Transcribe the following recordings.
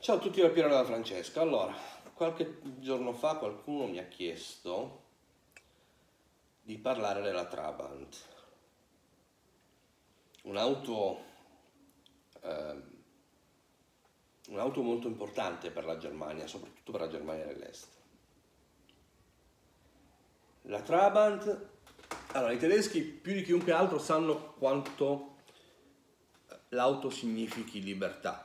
Ciao a tutti da Piero da Francesca. Allora, qualche giorno fa qualcuno mi ha chiesto di parlare della Trabant, un'auto ehm, un'auto molto importante per la Germania, soprattutto per la Germania dell'Est. La Trabant, allora i tedeschi più di chiunque altro sanno quanto l'auto significhi libertà.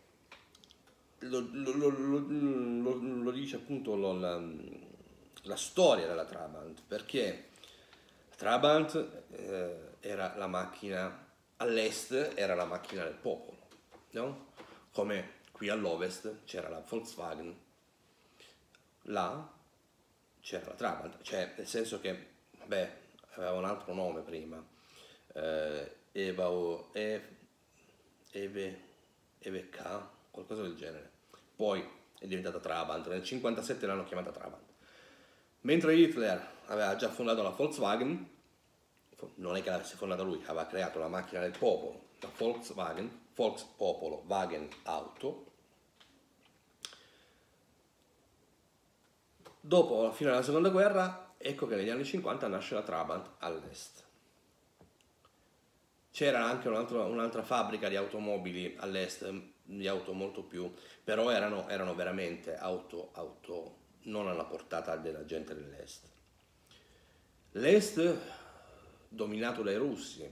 Lo dice appunto la storia della Trabant, perché la Trabant era la macchina, all'est era la macchina del popolo, no? Come qui all'ovest c'era la Volkswagen, là c'era la Trabant, cioè nel senso che, vabbè, aveva un altro nome prima, Eva o EVK, qualcosa del genere. Poi è diventata Trabant, nel 1957 l'hanno chiamata Trabant. Mentre Hitler aveva già fondato la Volkswagen, non è che l'avesse fondata lui, aveva creato la macchina del popolo, la Volkswagen, Volkspopolo, Wagen Auto. Dopo la fine della seconda guerra, ecco che negli anni 50 nasce la Trabant all'est. C'era anche un'altra fabbrica di automobili all'est, di auto molto più, però erano veramente auto non alla portata della gente dell'est. L'est dominato dai russi,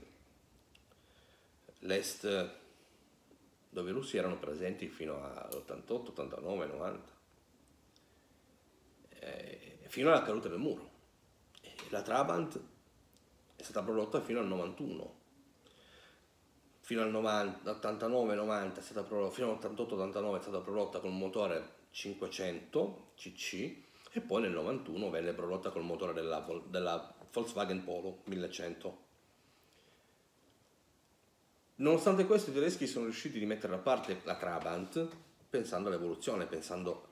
l'est dove i russi erano presenti fino all'88, 89, 90, fino alla caduta del muro. La Trabant è stata prodotta fino al 91. Fino al 90, 89, 90 fino all'88-89 è stata prodotta con un motore 500 cc e poi nel 91 venne prodotta col motore della Volkswagen Polo 1100. Nonostante questo i tedeschi sono riusciti a mettere da parte la Trabant pensando all'evoluzione, pensando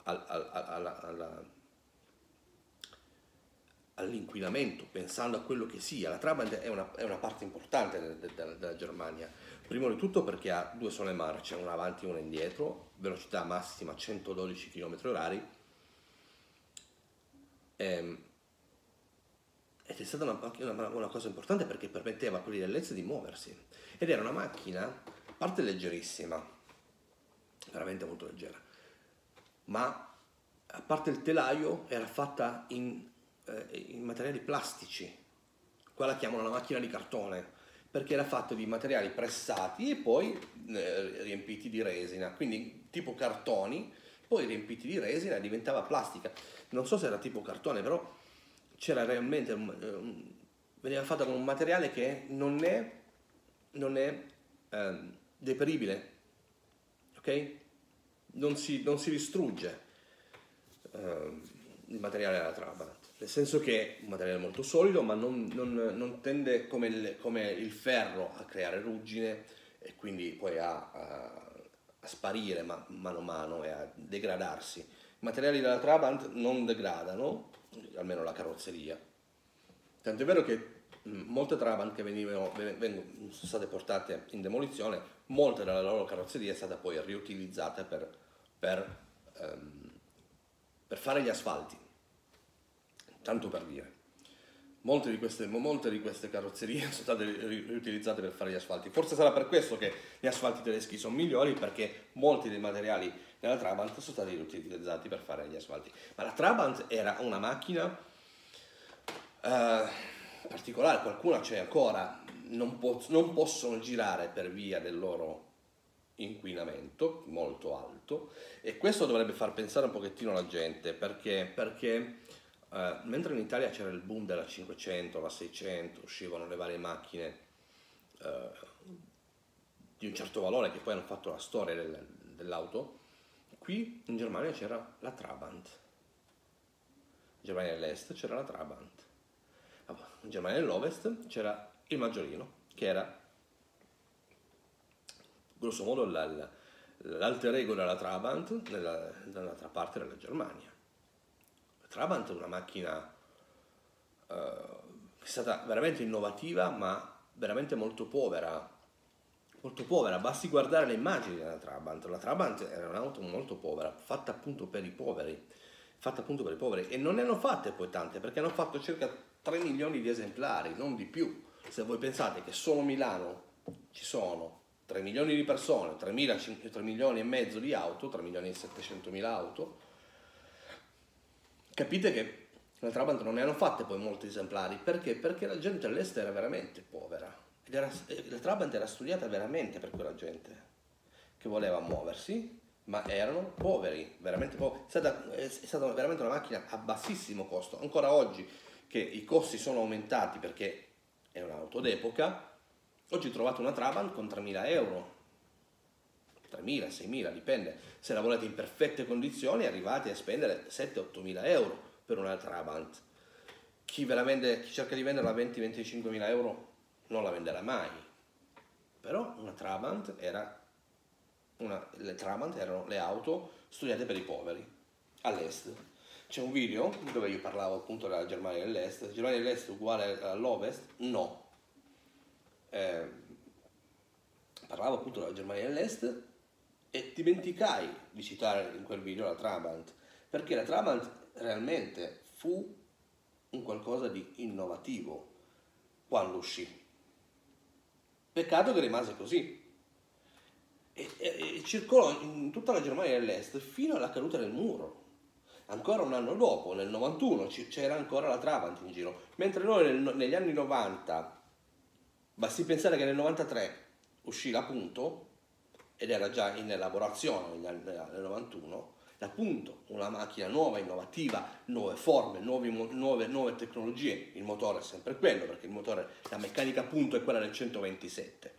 all'inquinamento, pensando a quello che sia. La Trabant è una parte importante della Germania. Prima di tutto perché ha due sole marce, una avanti e una indietro, velocità massima 112 km/h, ed è stata una cosa importante perché permetteva a quelli dell'Est di muoversi. Ed era una macchina, a parte leggerissima, veramente molto leggera, ma a parte il telaio era fatta in materiali plastici. Qua la chiamano la macchina di cartone, perché era fatto di materiali pressati e poi riempiti di resina, quindi tipo cartoni, poi riempiti di resina e diventava plastica. Non so se era tipo cartone, però c'era realmente veniva fatta con un materiale che non è deperibile, ok? Non si distrugge il materiale della Trabant, nel senso che è un materiale molto solido, ma non tende come il ferro a creare ruggine e quindi poi a sparire mano a mano e a degradarsi. I materiali della Trabant non degradano, almeno la carrozzeria. Tanto è vero che molte Trabant che sono state portate in demolizione, molte della loro carrozzeria è stata poi riutilizzata per fare gli asfalti, tanto per dire. Molte di queste carrozzerie sono state riutilizzate per fare gli asfalti. Forse sarà per questo che gli asfalti tedeschi sono migliori, perché molti dei materiali della Trabant sono stati riutilizzati per fare gli asfalti. Ma la Trabant era una macchina particolare, qualcuna c'è ancora, non possono girare per via del loro inquinamento molto alto, e questo dovrebbe far pensare un pochettino la gente, perché mentre in Italia c'era il boom della 500, la 600, uscivano le varie macchine di un certo valore che poi hanno fatto la storia dell'auto, qui in Germania c'era la Trabant, in Germania dell'Est c'era la Trabant, in Germania dell'Ovest c'era il Maggiolino, che era grosso modo l'alter ego della Trabant dall'altra parte della Germania. La Trabant è una macchina che è stata veramente innovativa, ma veramente molto povera molto povera, basti guardare le immagini della Trabant. La Trabant era un'auto molto povera, fatta appunto per i poveri, e non ne hanno fatte poi tante, perché hanno fatto circa 3 milioni di esemplari, non di più. Se voi pensate che solo a Milano ci sono 3 milioni di persone, 3 milioni e mezzo di auto, 3 milioni e 700 mila auto, capite che la Trabant non ne hanno fatte poi molti esemplari. Perché? Perché la gente all'estero era veramente povera. La Trabant era studiata veramente per quella gente che voleva muoversi, ma erano poveri, veramente poveri. È stata veramente una macchina a bassissimo costo. Ancora oggi che i costi sono aumentati perché è un'auto d'epoca, oggi trovate una Trabant con 3.000 euro. 3.000, 6.000, dipende. Se la volete in perfette condizioni arrivate a spendere 7-8.000 euro per una Trabant. Chi cerca di venderla a 20-25.000 euro non la venderà mai. Però le Trabant erano le auto studiate per i poveri all'est. C'è un video dove io parlavo appunto della Germania dell'Est. Germania dell'Est uguale all'Ovest? No. Parlavo appunto della Germania dell'Est e dimenticai di citare in quel video la Trabant, perché la Trabant realmente fu un qualcosa di innovativo quando uscì. Peccato che rimase così. E circolò in tutta la Germania dell'Est fino alla caduta del muro. Ancora un anno dopo, nel 91, c'era ancora la Trabant in giro. Mentre noi negli anni 90, basti pensare che nel 93 uscì la Punto, ed era già in elaborazione nel 91, la Punto, una macchina nuova, innovativa, nuove forme, nuove tecnologie. Il motore è sempre quello, perché la meccanica Punto è quella del 127.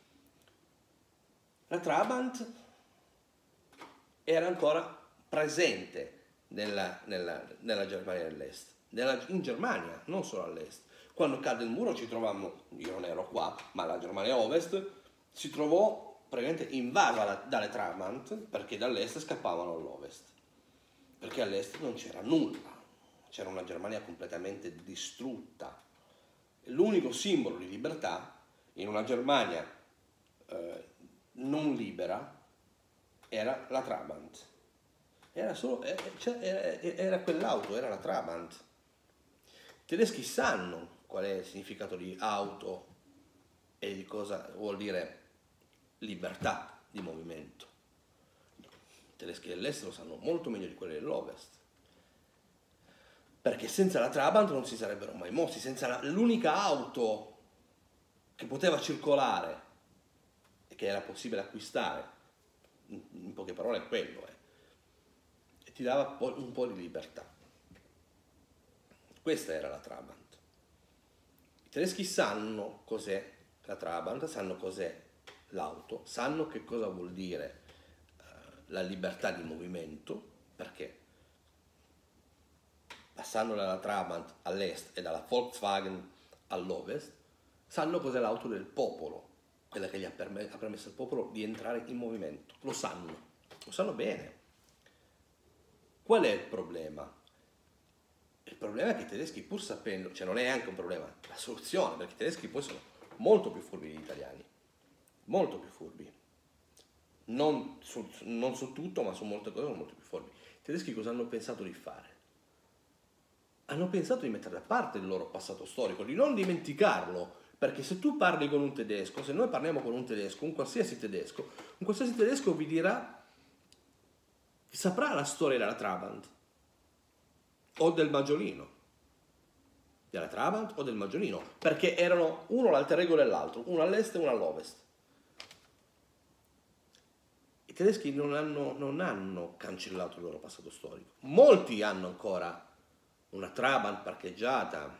La Trabant era ancora presente nella Germania dell'Est, in Germania, non solo all'Est. Quando cadde il muro ci trovammo, io non ero qua, ma la Germania Ovest si trovò praticamente invasa dalle Trabant, perché dall'Est scappavano all'Ovest, perché all'Est non c'era nulla, c'era una Germania completamente distrutta. L'unico simbolo di libertà in una Germania non libera era la Trabant. Era quell'auto, era la Trabant. I tedeschi sanno qual è il significato di auto e di cosa vuol dire libertà di movimento. I tedeschi dell'est lo sanno molto meglio di quelli dell'ovest, perché senza la Trabant non si sarebbero mai mossi. Senza l'unica auto che poteva circolare e che era possibile acquistare, in poche parole è quello, e ti dava un po' di libertà. Questa era la Trabant. I tedeschi sanno cos'è la Trabant, sanno cos'è l'auto, sanno che cosa vuol dire la libertà di movimento, perché passando dalla Trabant all'est e dalla Volkswagen all'ovest, sanno cos'è l'auto del popolo, quella che gli ha permesso al popolo di entrare in movimento. Lo sanno bene. Qual è il problema? Il problema è che i tedeschi, pur sapendo, cioè non è anche un problema, la soluzione, perché i tedeschi poi sono molto più furbi degli italiani, molto più furbi. Non su tutto, ma su molte cose sono molto più furbi. I tedeschi cosa hanno pensato di fare? Hanno pensato di mettere da parte il loro passato storico, di non dimenticarlo, perché se tu parli con un tedesco, se noi parliamo con un tedesco, un qualsiasi tedesco vi dirà, saprà la storia della Trabant o del Maggiolino, della Trabant o del Maggiolino, perché erano uno l'alter ego dell'altro, uno all'est e uno all'ovest. I tedeschi non hanno cancellato il loro passato storico. Molti hanno ancora una Trabant parcheggiata,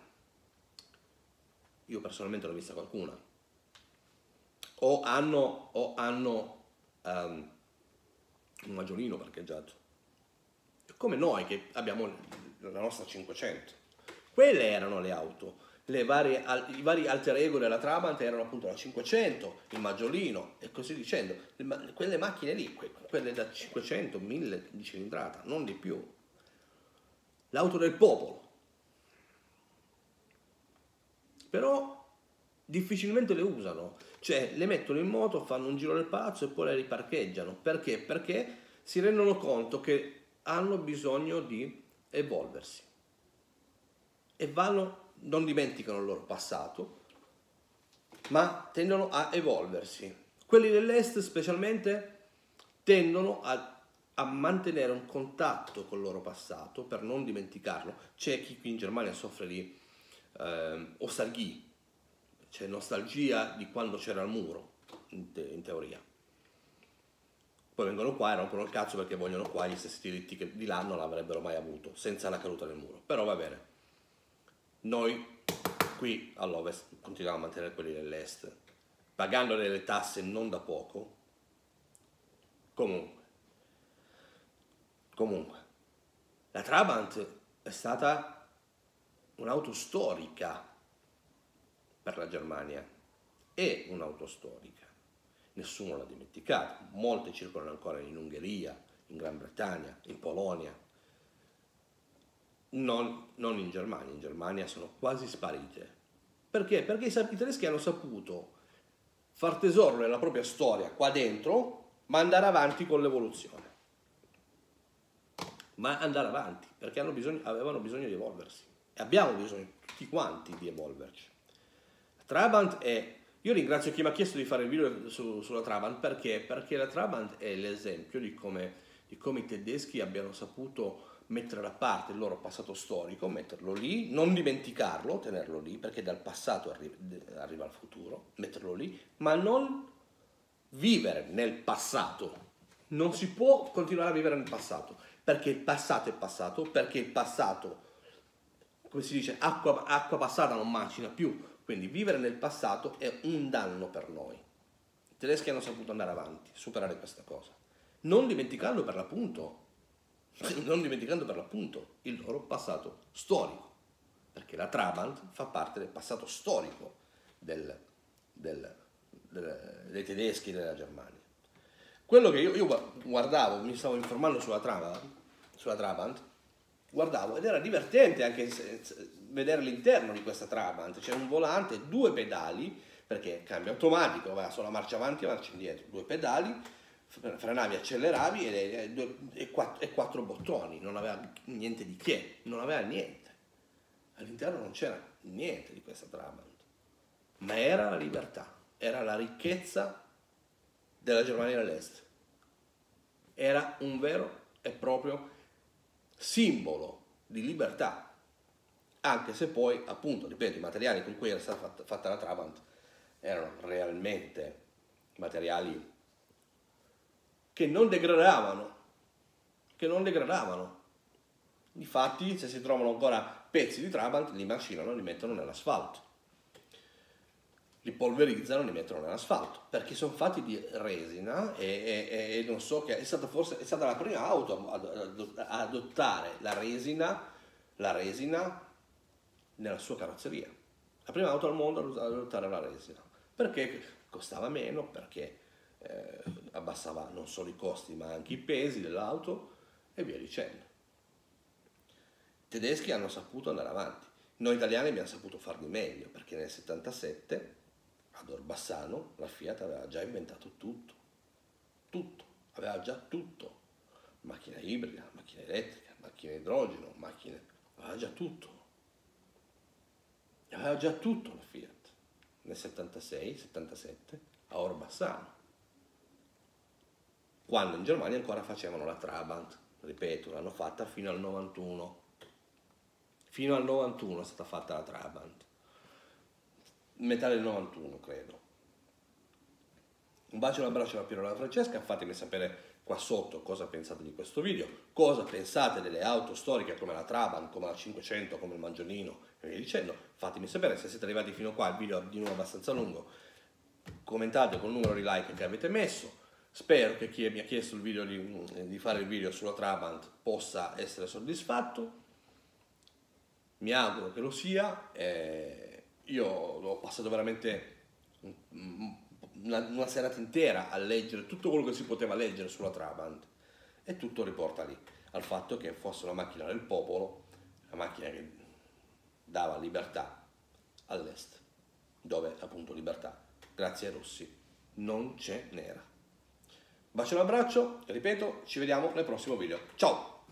io personalmente l'ho vista qualcuna, o hanno un Maggiolino parcheggiato, come noi che abbiamo la nostra 500. Quelle erano le auto, i vari alter ego della Trabant erano appunto la 500, il Maggiolino e così dicendo. Quelle macchine lì, quelle da 500, 1000 di cilindrata, non di più. L'auto del popolo. Però difficilmente le usano, cioè le mettono in moto, fanno un giro del palazzo e poi le riparcheggiano. Perché? Perché si rendono conto che hanno bisogno di evolversi e non dimenticano il loro passato, ma tendono a evolversi. Quelli dell'est specialmente tendono a mantenere un contatto col loro passato per non dimenticarlo. C'è chi qui in Germania soffre di ostalgie, c'è nostalgia di quando c'era il muro, in teoria. Poi vengono qua e rompono il cazzo perché vogliono qua gli stessi diritti che di là non avrebbero mai avuto, senza la caduta del muro. Però va bene. Noi qui all'ovest continuiamo a mantenere quelli dell'est, pagando delle tasse non da poco. Comunque, la Trabant è stata un'auto storica per la Germania, è un'auto storica, nessuno l'ha dimenticata, molte circolano ancora in Ungheria, in Gran Bretagna, in Polonia, non in Germania sono quasi sparite. Perché? Perché i tedeschi hanno saputo far tesoro nella propria storia qua dentro, ma andare avanti con l'evoluzione. Ma andare avanti, perché avevano bisogno di evolversi. E abbiamo bisogno tutti quanti di evolverci. Trabant è... Io ringrazio chi mi ha chiesto di fare il video sulla Trabant perché la Trabant è l'esempio di come i tedeschi abbiano saputo mettere da parte il loro passato storico, metterlo lì, non dimenticarlo, tenerlo lì, perché dal passato arriva al futuro, metterlo lì, ma non vivere nel passato. Non si può continuare a vivere nel passato, perché il passato è passato, perché il passato, come si dice, acqua passata non macina più. Quindi vivere nel passato è un danno per noi. I tedeschi hanno saputo andare avanti, superare questa cosa. Non dimenticando per l'appunto il loro passato storico. Perché la Trabant fa parte del passato storico dei tedeschi della Germania. Quello che io guardavo, mi stavo informando sulla Trabant, guardavo ed era divertente anche vedere l'interno di questa Trabant. C'è un volante, 2 pedali, perché cambio automatico, va solo marcia avanti e marcia indietro, 2 pedali, frenavi, acceleravi e 4 bottoni, non aveva niente di che, non aveva niente. All'interno non c'era niente di questa Trabant, ma era la libertà, era la ricchezza della Germania dell'Est. Era un vero e proprio simbolo di libertà, anche se poi, appunto, ripeto, i materiali con cui era stata fatta la Trabant erano realmente materiali che non degradavano. Difatti, se si trovano ancora pezzi di Trabant, li macinano, li mettono nell'asfalto. Li polverizzano e li mettono nell'asfalto, perché sono fatti di resina e non so che è stata la prima auto ad adottare la resina nella sua carrozzeria. La prima auto al mondo ad adottare la resina, perché costava meno, perché abbassava non solo i costi ma anche i pesi dell'auto e via dicendo. I tedeschi hanno saputo andare avanti, noi italiani abbiamo saputo far di meglio, perché nel 77 ad Orbassano la Fiat aveva già inventato tutto, aveva già tutto, macchina ibrida, macchina elettrica, macchina idrogeno, aveva già tutto la Fiat nel 76-77 a Orbassano, quando in Germania ancora facevano la Trabant, ripeto, l'hanno fatta fino al 91. Fino al 91 è stata fatta la Trabant, metà del 91 credo. Un bacio e un abbraccio alla Pierola Francesca, fatemi sapere qua sotto cosa pensate di questo video, cosa pensate delle auto storiche come la Trabant, come la 500, come il Mangiolino e via dicendo. Fatemi sapere se siete arrivati fino qua, il video è di nuovo abbastanza lungo, commentate col numero di like che avete messo. Spero che chi mi ha chiesto il video di fare il video sulla Trabant possa essere soddisfatto. Mi auguro che lo sia. Io ho passato veramente una serata intera a leggere tutto quello che si poteva leggere sulla Trabant e tutto riporta lì, al fatto che fosse una macchina del popolo, una macchina che dava libertà all'est. dove appunto libertà, grazie ai russi, non ce n'era. Bacio e un abbraccio, ripeto, ci vediamo nel prossimo video. Ciao!